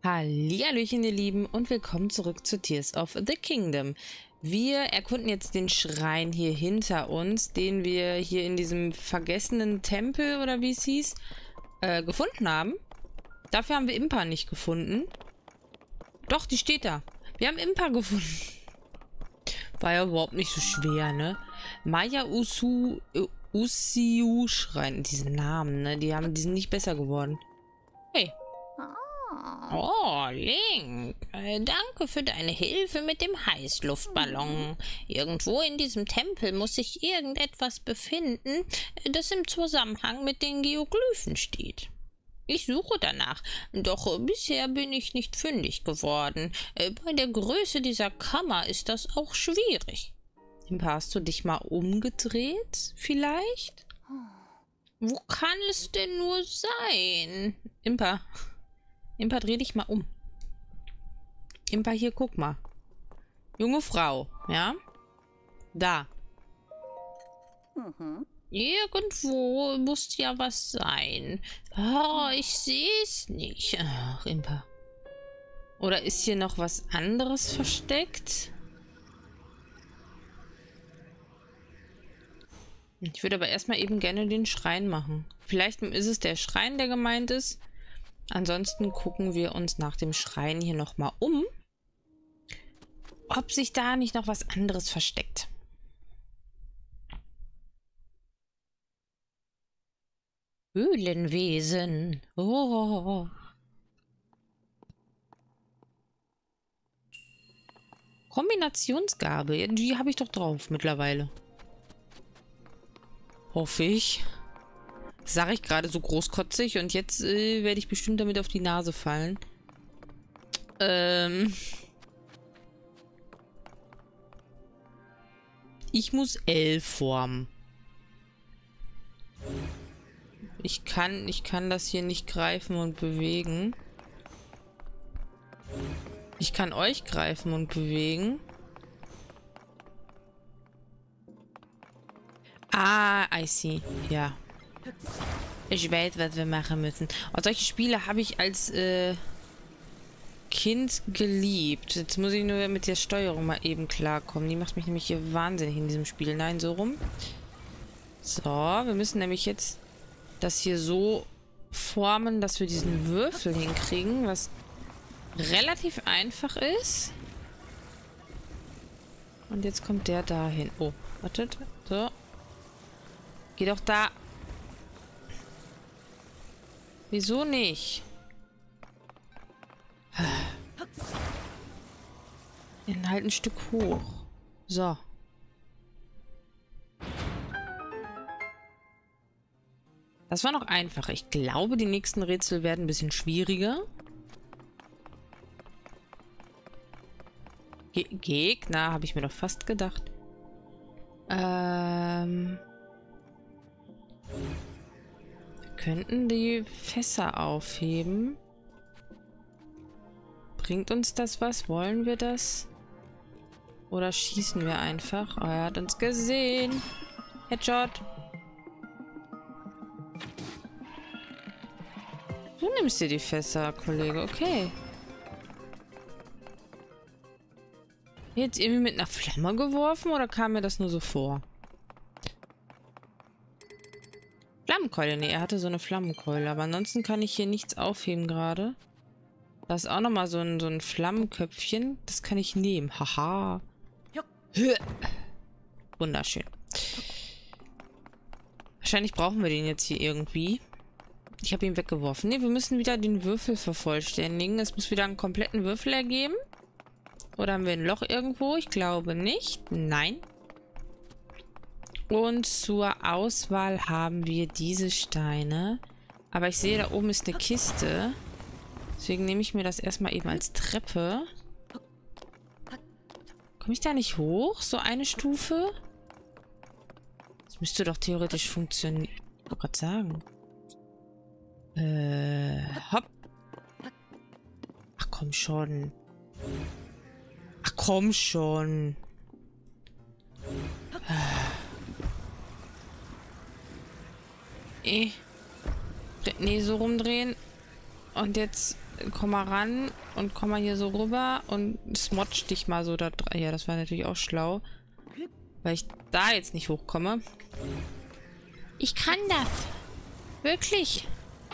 Hallihallöchen, ihr Lieben, und willkommen zurück zu Tears of the Kingdom. Wir erkunden jetzt den Schrein hier hinter uns, den wir hier in diesem vergessenen Tempel, oder wie es hieß, gefunden haben. Dafür haben wir Impa nicht gefunden. Doch, die steht da. Wir haben Impa gefunden. War ja überhaupt nicht so schwer, ne? Maya Usiu Schrein. Diese Namen, ne? Die sind nicht besser geworden. Hey. Oh, Link, danke für deine Hilfe mit dem Heißluftballon. Irgendwo in diesem Tempel muss sich irgendetwas befinden, das im Zusammenhang mit den Geoglyphen steht. Ich suche danach, doch bisher bin ich nicht fündig geworden. Bei der Größe dieser Kammer ist das auch schwierig. Impa, hast du dich mal umgedreht, vielleicht? Wo kann es denn nur sein? Impa, dreh dich mal um. Impa, hier, guck mal. Junge Frau, ja? Da. Irgendwo muss ja was sein. Oh, ich sehe es nicht. Ach, Impa. Oder ist hier noch was anderes versteckt? Ich würde aber erstmal eben gerne den Schrein machen. Vielleicht ist es der Schrein, der gemeint ist. Ansonsten gucken wir uns nach dem Schrein hier nochmal um, ob sich da nicht noch was anderes versteckt. Höhlenwesen. Oh. Kombinationsgabe. Die habe ich doch drauf mittlerweile. Hoffe ich. Sage ich gerade so großkotzig und jetzt werde ich bestimmt damit auf die Nase fallen. Ich muss L formen. Ich kann das hier nicht greifen und bewegen. Ich kann euch greifen und bewegen. Ah, I see. Ja. Ich weiß, was wir machen müssen. Und solche Spiele habe ich als Kind geliebt. Jetzt muss ich nur mit der Steuerung mal eben klarkommen. Die macht mich nämlich hier wahnsinnig in diesem Spiel. Nein, so rum. So, wir müssen nämlich jetzt das hier so formen, dass wir diesen Würfel hinkriegen, was relativ einfach ist. Und jetzt kommt der dahin. Oh, wartet. So. Geh doch da. Wieso nicht? Dann halt ein Stück hoch. So. Das war noch einfach. Ich glaube, die nächsten Rätsel werden ein bisschen schwieriger. Gegner, habe ich mir doch fast gedacht. Wir könnten die Fässer aufheben. Bringt uns das was? Wollen wir das? Oder schießen wir einfach? Oh, er hat uns gesehen. Headshot. Du nimmst dir die Fässer, Kollege. Okay. Jetzt irgendwie mit einer Flamme geworfen oder kam mir das nur so vor? Flammenkeule. Ne, er hatte so eine Flammenkeule. Aber ansonsten kann ich hier nichts aufheben gerade. Da ist auch nochmal so ein Flammenköpfchen. Das kann ich nehmen. Haha. Wunderschön. Wahrscheinlich brauchen wir den jetzt hier irgendwie. Ich habe ihn weggeworfen. Ne, wir müssen wieder den Würfel vervollständigen. Es muss wieder einen kompletten Würfel ergeben. Oder haben wir ein Loch irgendwo? Ich glaube nicht. Nein. Und zur Auswahl haben wir diese Steine. Aber ich sehe, da oben ist eine Kiste. Deswegen nehme ich mir das erstmal eben als Treppe. Komme ich da nicht hoch? So eine Stufe? Das müsste doch theoretisch funktionieren. Ich wollte gerade sagen. Hopp. Ach, komm schon. Ach, komm schon. Nee, so rumdrehen. Und jetzt komm mal ran und komm mal hier so rüber und smotsch dich mal so da dran. Ja, das war natürlich auch schlau. Weil ich da jetzt nicht hochkomme. Ich kann das. Wirklich.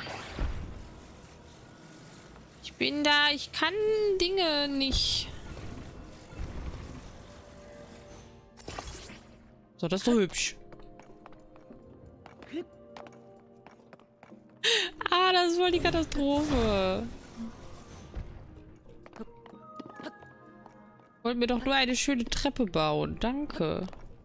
Ich bin da. Ich kann Dinge nicht. So, das ist so hübsch. Ah, das ist voll die Katastrophe. Wollt mir doch nur eine schöne Treppe bauen. Danke.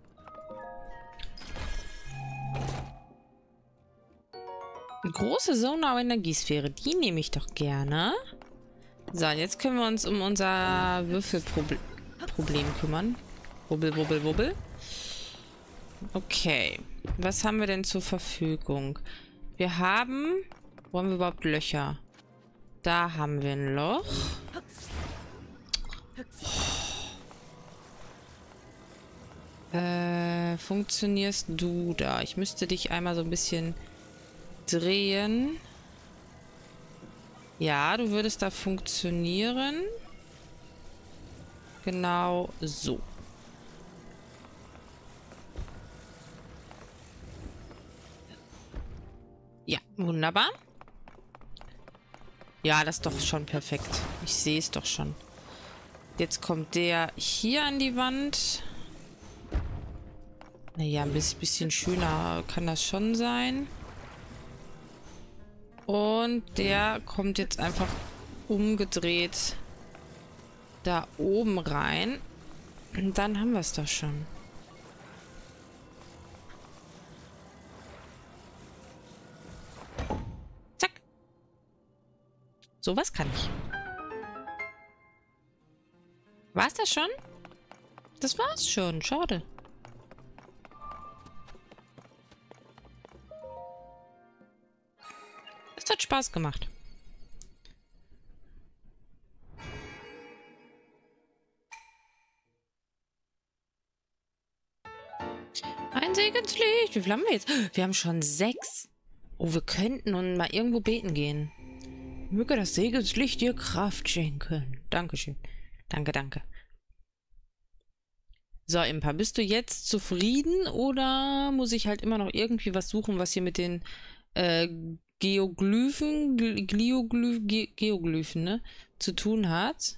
Eine große Sonau-Energiesphäre. Die nehme ich doch gerne. So, jetzt können wir uns um unser Würfelproblem kümmern. Wubbel, wubbel, wubbel. Okay. Was haben wir denn zur Verfügung? Wir haben... Wo haben wir überhaupt Löcher? Da haben wir ein Loch. Funktionierst du da? Ich müsste dich einmal so ein bisschen drehen. Ja, du würdest da funktionieren. Genau so. Ja, wunderbar. Ja, das ist doch schon perfekt. Ich sehe es doch schon. Jetzt kommt der hier an die Wand. Naja, ein bisschen schöner kann das schon sein. Und der kommt jetzt einfach umgedreht da oben rein. Und dann haben wir es doch schon. Zack. Sowas kann ich. War es das schon? Das war's schon. Schade. Es hat Spaß gemacht. Ein Segenslicht. Wie viel haben wir jetzt? Wir haben schon 6. Oh, wir könnten nun mal irgendwo beten gehen. Möge das Segenslicht dir Kraft schenken. Dankeschön. Danke, danke. So, Impa, bist du jetzt zufrieden oder muss ich halt immer noch irgendwie was suchen, was hier mit den Geoglyphen, Geoglyphen, ne, zu tun hat?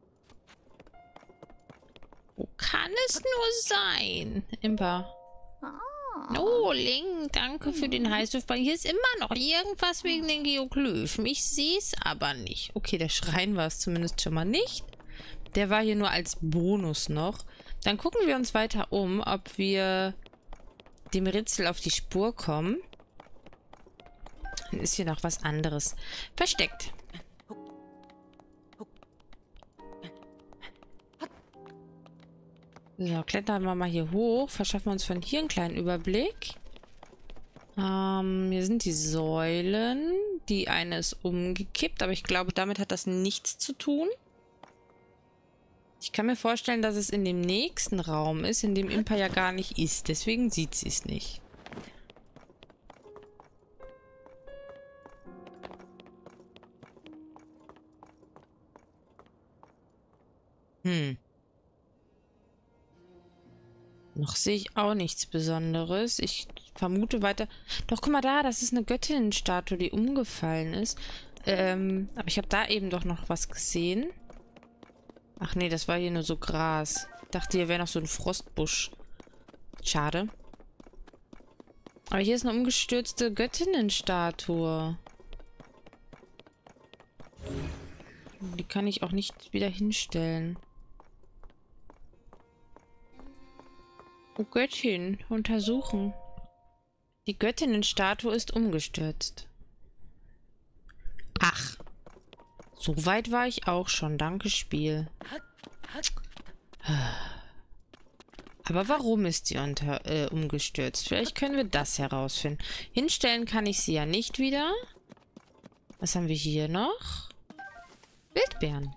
Wo kann es nur sein? Impa. Oh, Link, danke für den Heißluftball. Hier ist immer noch irgendwas wegen den Geoglyphen. Ich sehe es aber nicht. Okay, der Schrein war es zumindest schon mal nicht. Der war hier nur als Bonus noch. Dann gucken wir uns weiter um, ob wir dem Rätsel auf die Spur kommen. Dann ist hier noch was anderes versteckt. So, klettern wir mal hier hoch. Verschaffen wir uns von hier einen kleinen Überblick. Hier sind die Säulen. Die eine ist umgekippt, aber ich glaube, damit hat das nichts zu tun. Ich kann mir vorstellen, dass es in dem nächsten Raum ist, in dem Impa ja gar nicht ist. Deswegen sieht sie es nicht. Noch sehe ich auch nichts Besonderes. Ich vermute weiter... Doch, guck mal da, das ist eine Göttinnenstatue, die umgefallen ist. Aber ich habe da eben doch noch was gesehen. Ach nee, das war hier nur so Gras. Ich dachte, hier wäre noch so ein Frostbusch. Schade. Aber hier ist eine umgestürzte Göttinnenstatue. Die kann ich auch nicht wieder hinstellen. Oh Göttin, untersuchen. Die Göttinnenstatue ist umgestürzt. Ach. So weit war ich auch schon. Danke, Spiel. Aber warum ist sie umgestürzt? Vielleicht können wir das herausfinden. Hinstellen kann ich sie ja nicht wieder. Was haben wir hier noch? Wildbeeren.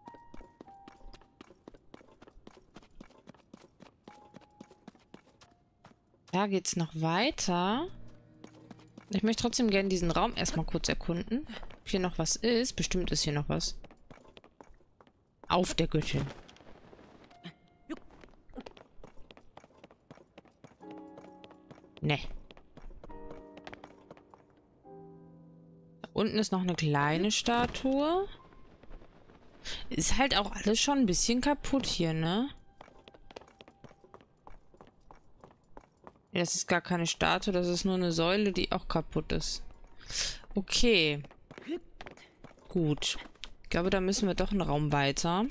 Da geht's noch weiter. Ich möchte trotzdem gerne diesen Raum erstmal kurz erkunden. Ob hier noch was ist? Bestimmt ist hier noch was. Auf der Göttin. Ne. Da unten ist noch eine kleine Statue. Ist halt auch alles schon ein bisschen kaputt hier, ne? Ja, das ist gar keine Statue, das ist nur eine Säule, die auch kaputt ist. Okay. Gut. Ich glaube, da müssen wir doch einen Raum weiter.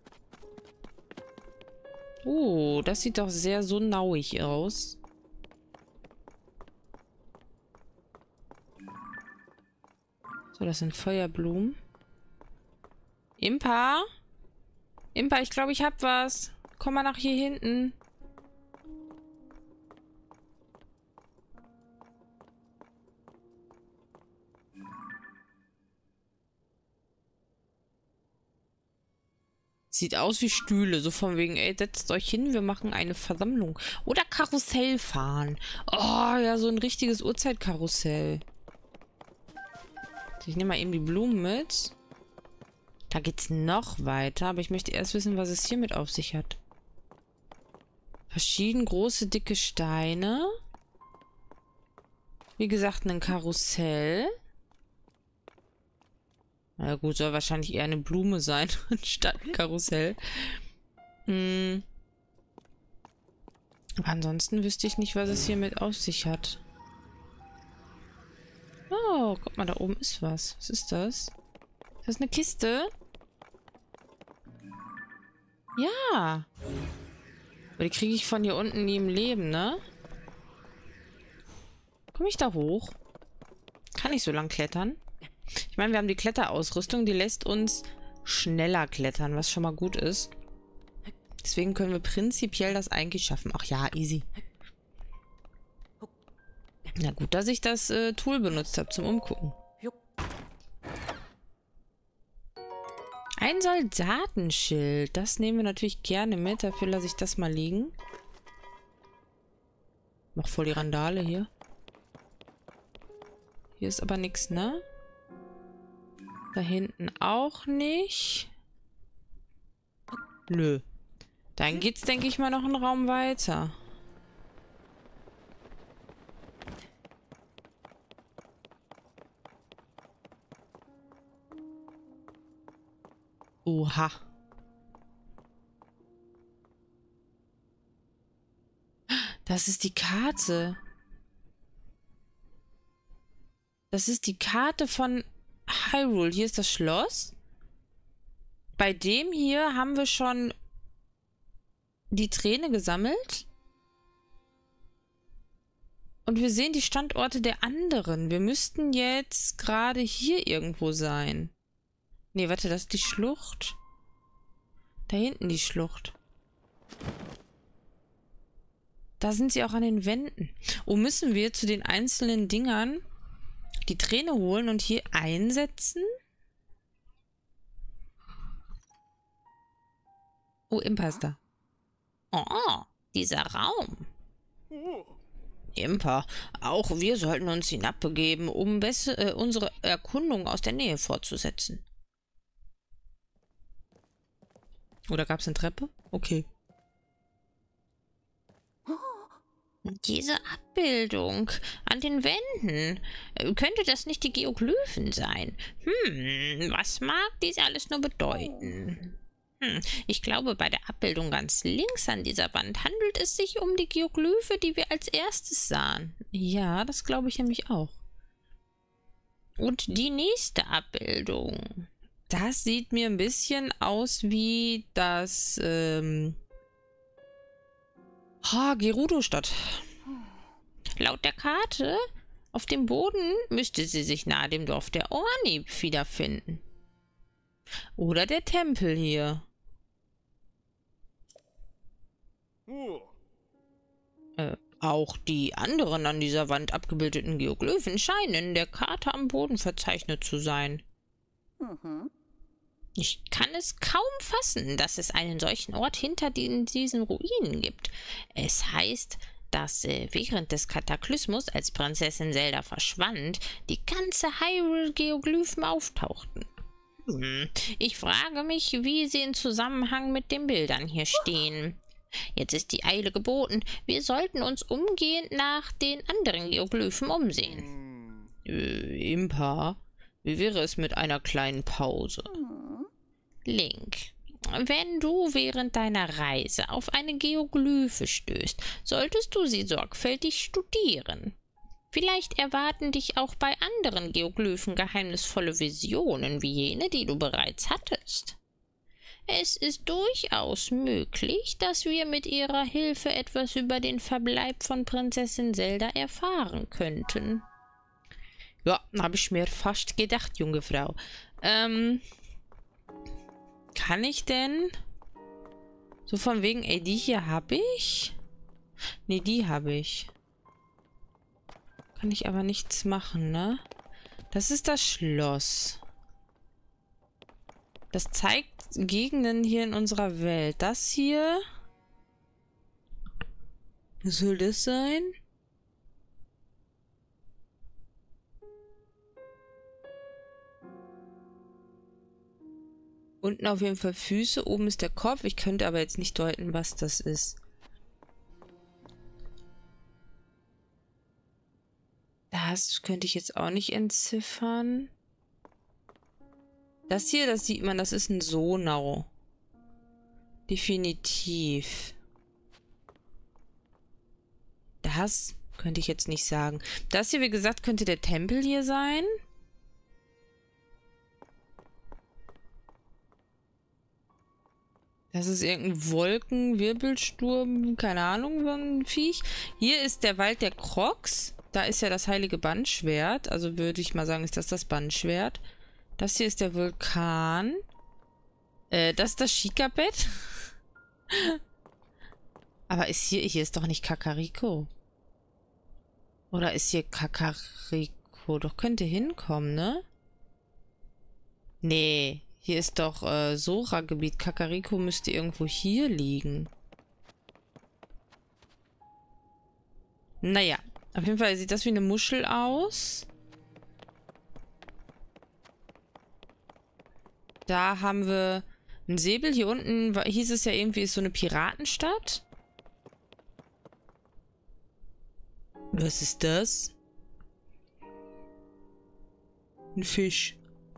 Oh, das sieht doch sehr so nauig aus. So, das sind Feuerblumen. Impa? Impa, ich glaube, ich hab was. Komm mal nach hier hinten. Sieht aus wie Stühle, so von wegen, ey, setzt euch hin, wir machen eine Versammlung. Oder Karussell fahren. Oh, ja, so ein richtiges Uhrzeitkarussell. Ich nehme mal eben die Blumen mit. Da geht's noch weiter, aber ich möchte erst wissen, was es hier mit auf sich hat. Verschieden große, dicke Steine. Wie gesagt, ein Karussell. Na gut, soll wahrscheinlich eher eine Blume sein, anstatt ein Karussell. Aber ansonsten wüsste ich nicht, was es hier mit auf sich hat. Oh, guck mal, da oben ist was. Was ist das? Ist das eine Kiste? Ja. Aber die kriege ich von hier unten nie im Leben, ne? Komme ich da hoch? Kann ich so lang klettern? Ich meine, wir haben die Kletterausrüstung, die lässt uns schneller klettern, was schon mal gut ist. Deswegen können wir prinzipiell das eigentlich schaffen. Ach ja, easy. Na gut, dass ich das Tool benutzt habe zum Umgucken. Ein Soldatenschild. Das nehmen wir natürlich gerne mit. Dafür lasse ich das mal liegen. Mach voll die Randale hier. Hier ist aber nichts, ne? Da hinten auch nicht. Nö. Dann geht's, denke ich mal, noch einen Raum weiter. Oha. Das ist die Karte. Das ist die Karte von Hyrule. Hier ist das Schloss. Bei dem hier haben wir schon die Träne gesammelt. Und wir sehen die Standorte der anderen. Wir müssten jetzt gerade hier irgendwo sein. Nee, warte, das ist die Schlucht. Da hinten die Schlucht. Da sind sie auch an den Wänden. Oh, müssen wir zu den einzelnen Dingern die Träne holen und hier einsetzen? Oh, Impa ist da. Oh, dieser Raum. Impa, auch wir sollten uns hinabbegeben, um unsere Erkundung aus der Nähe fortzusetzen. Oder gab es eine Treppe? Okay. Diese Abbildung an den Wänden. Könnte das nicht die Geoglyphen sein? Was mag dies alles nur bedeuten? Ich glaube, bei der Abbildung ganz links an dieser Wand handelt es sich um die Geoglyphe, die wir als erstes sahen. Ja, das glaube ich nämlich auch. Und die nächste Abbildung. Das sieht mir ein bisschen aus wie das, Gerudo-Stadt. Laut der Karte auf dem Boden müsste sie sich nahe dem Dorf der Orni wiederfinden. Oder der Tempel hier. Auch die anderen an dieser Wand abgebildeten Geoglyphen scheinen in der Karte am Boden verzeichnet zu sein. Ich kann es kaum fassen, dass es einen solchen Ort hinter diesen Ruinen gibt. Es heißt dass während des Kataklysmus, als Prinzessin Zelda verschwand, die ganze Hyrule-Geoglyphen auftauchten. Ich frage mich, wie sie in Zusammenhang mit den Bildern hier stehen. Jetzt ist die Eile geboten. Wir sollten uns umgehend nach den anderen Geoglyphen umsehen. Impa, wie wäre es mit einer kleinen Pause? Link, wenn du während deiner Reise auf eine Geoglyphe stößt, solltest du sie sorgfältig studieren. Vielleicht erwarten dich auch bei anderen Geoglyphen geheimnisvolle Visionen wie jene, die du bereits hattest. Es ist durchaus möglich, dass wir mit ihrer Hilfe etwas über den Verbleib von Prinzessin Zelda erfahren könnten. Ja, habe ich mir fast gedacht, junge Frau. Kann ich denn... So von wegen, ey, die hier habe ich? Nee, die habe ich. Kann ich aber nichts machen, ne? Das ist das Schloss. Das zeigt Gegenden hier in unserer Welt. Das hier... Was soll das sein? Unten auf jeden Fall Füße, oben ist der Kopf. Ich könnte aber jetzt nicht deuten, was das ist. Das könnte ich jetzt auch nicht entziffern. Das hier, das sieht man, das ist ein Sonau. Definitiv. Das könnte ich jetzt nicht sagen. Das hier, wie gesagt, könnte der Tempel hier sein. Das ist irgendein Wolkenwirbelsturm, keine Ahnung, so ein Viech. Hier ist der Wald der Crocs. Da ist ja das heilige Bandschwert. Also würde ich mal sagen, ist das das Bandschwert. Das hier ist der Vulkan. Das ist das Schikabett. Aber ist hier ist doch nicht Kakariko. Oder ist hier Kakariko? Doch könnte hinkommen, ne? Nee, hier ist doch Sora-Gebiet. Kakariko müsste irgendwo hier liegen. Naja, auf jeden Fall sieht das wie eine Muschel aus. Da haben wir einen Säbel. Hier unten hieß es ja irgendwie, ist so eine Piratenstadt. Was ist das? Ein Fisch.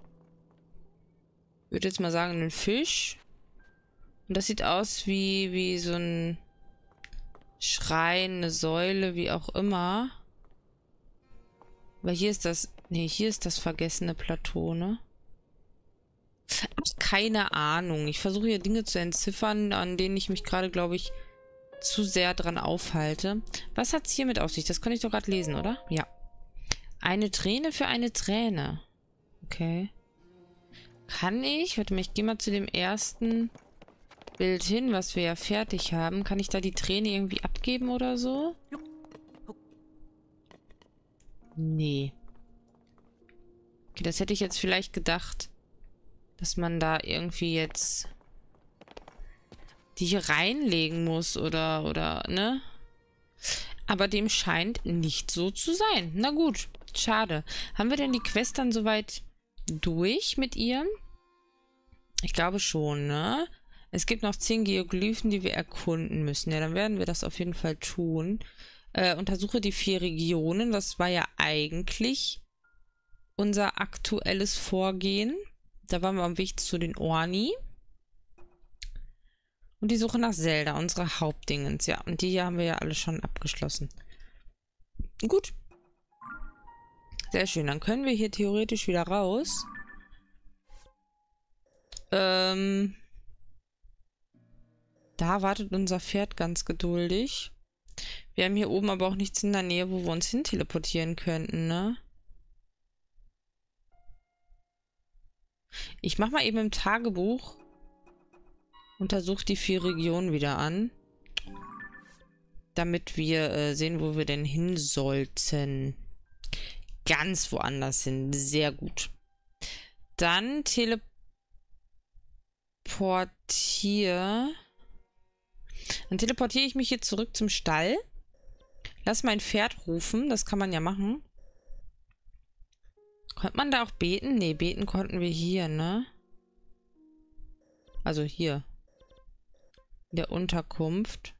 Ich würde jetzt mal sagen, ein Fisch. Und das sieht aus wie so ein Schrein, eine Säule, wie auch immer. Aber hier ist das... Nee, hier ist das vergessene Plateau, ne? Keine Ahnung. Ich versuche hier Dinge zu entziffern, an denen ich mich gerade, glaube ich, zu sehr dran aufhalte. Was hat es hiermit auf sich? Das konnte ich doch gerade lesen, oder? Ja. Eine Träne für eine Träne. Okay. Kann ich? Warte mal, ich gehe mal zu dem ersten Bild hin, was wir ja fertig haben. Kann ich da die Träne irgendwie abgeben oder so? Nee. Okay, das hätte ich jetzt vielleicht gedacht, dass man da irgendwie jetzt die hier reinlegen muss oder, ne? Aber dem scheint nicht so zu sein. Na gut, schade. Haben wir denn die Quest dann soweit durch mit ihr? Ich glaube schon, ne? Es gibt noch 10 Geoglyphen, die wir erkunden müssen. Ja, dann werden wir das auf jeden Fall tun. Untersuche die 4 Regionen. Das war ja eigentlich unser aktuelles Vorgehen. Da waren wir am Weg zu den Orni. Und die Suche nach Zelda, unsere Hauptdingens. Ja, und die hier haben wir ja alle schon abgeschlossen. Gut. Sehr schön. Dann können wir hier theoretisch wieder raus. Da wartet unser Pferd ganz geduldig. Wir haben hier oben aber auch nichts in der Nähe, wo wir uns hin teleportieren könnten, ne? Ich mach mal eben im Tagebuch. Untersuche die 4 Regionen wieder an. Damit wir sehen, wo wir denn hin sollten. Ganz woanders hin. Sehr gut. Dann teleportiere ich mich hier zurück zum Stall. Lass mein Pferd rufen. Das kann man ja machen. Konnte man da auch beten? Nee, beten konnten wir hier, ne? Also hier. In der Unterkunft.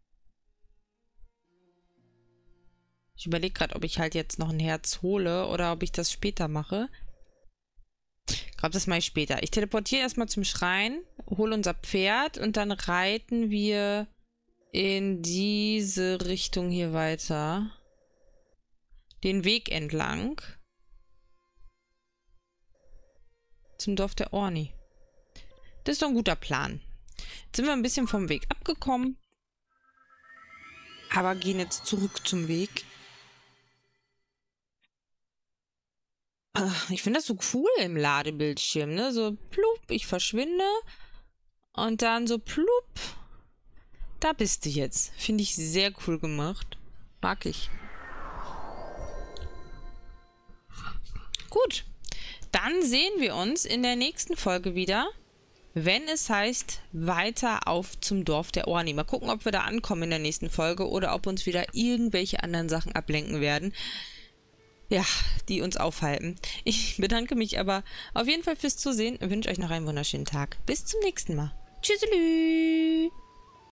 Ich überlege gerade, ob ich halt jetzt noch ein Herz hole oder ob ich das später mache. Ich glaube, das mache ich später. Ich teleportiere erstmal zum Schrein, hole unser Pferd und dann reiten wir in diese Richtung hier weiter. Den Weg entlang. Zum Dorf der Orni. Das ist doch ein guter Plan. Jetzt sind wir ein bisschen vom Weg abgekommen. Aber gehen jetzt zurück zum Weg. Ich finde das so cool im Ladebildschirm, ne? So plupp, ich verschwinde. Und dann so plupp. Da bist du jetzt. Finde ich sehr cool gemacht. Mag ich. Gut. Dann sehen wir uns in der nächsten Folge wieder, wenn es heißt, weiter auf zum Dorf der Orni. Mal gucken, ob wir da ankommen in der nächsten Folge oder ob uns wieder irgendwelche anderen Sachen ablenken werden. Ja, die uns aufhalten. Ich bedanke mich aber auf jeden Fall fürs Zusehen und wünsche euch noch einen wunderschönen Tag. Bis zum nächsten Mal. Tschüsselü!